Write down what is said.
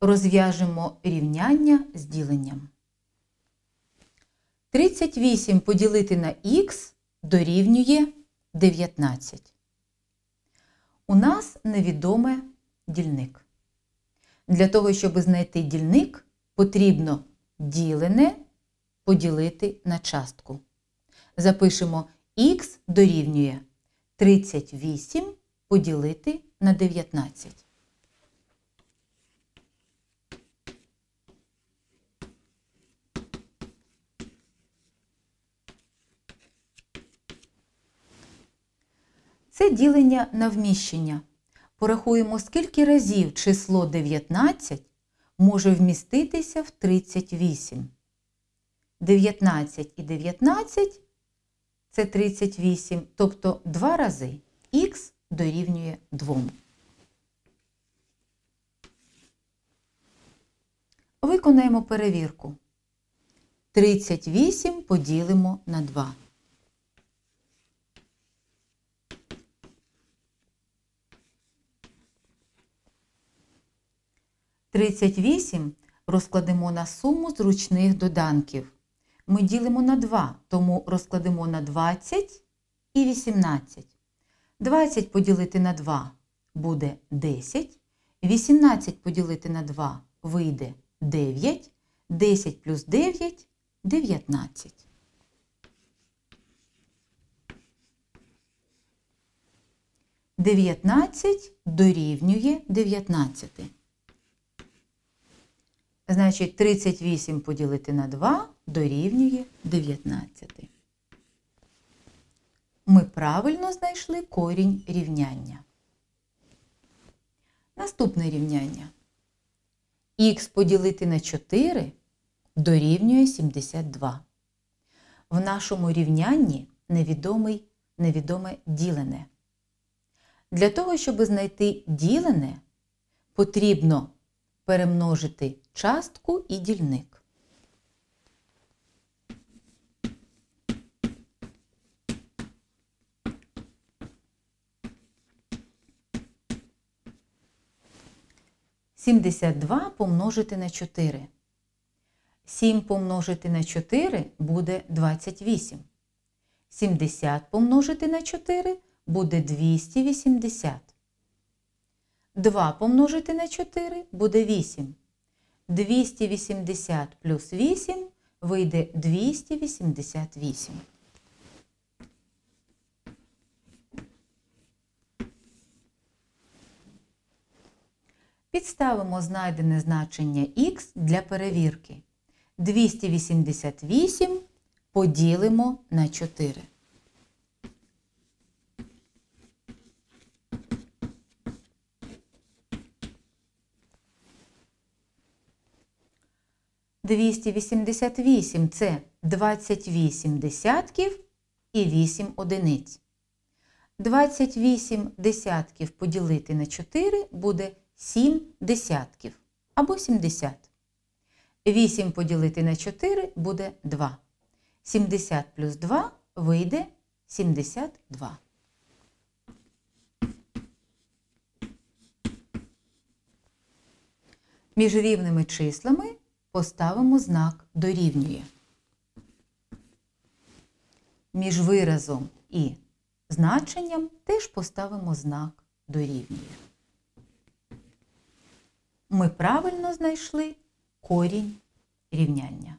Розв'яжемо рівняння з діленням. 38 поділити на х дорівнює 19. У нас невідоме дільник. Для того, щоб знайти дільник, потрібно ділене поділити на частку. Запишемо х дорівнює 38 поділити на 19. Це ділення на вміщення. Порахуємо, скільки разів число 19 може вміститися в 38. 19 і 19 – це 38, тобто 2 рази. Х дорівнює 2. Виконаємо перевірку. 38 поділимо на 2. 38 розкладемо на суму зручних доданків. Ми ділимо на 2, тому розкладемо на 20 і 18. 20 поділити на 2 буде 10. 18 поділити на 2 вийде 9. 10 плюс 9 – 19. – 19 дорівнює 19. Значить, 38 поділити на 2 дорівнює 19. Ми правильно знайшли корінь рівняння. Наступне рівняння. Х поділити на 4 дорівнює 72. В нашому рівнянні невідоме ділене. Для того, щоб знайти ділене, потрібно перемножити частку і дільник. – 72 помножити на 4. 7 помножити на 4 буде 28. 70 помножити на 4 буде 280. 2 помножити на 4 буде 8. 280 плюс 8 вийде 288. Підставимо знайдене значення х для перевірки. 288 поділимо на 4. – 288 – це 28 десятків і 8 одиниць. 28 десятків поділити на 4 буде 7 десятків або 70. 8 поділити на 4 буде 2. 70 плюс 2 вийде 72. Між рівними числами поставимо знак «дорівнює». Між виразом і значенням теж поставимо знак «дорівнює». Ми правильно знайшли корінь рівняння.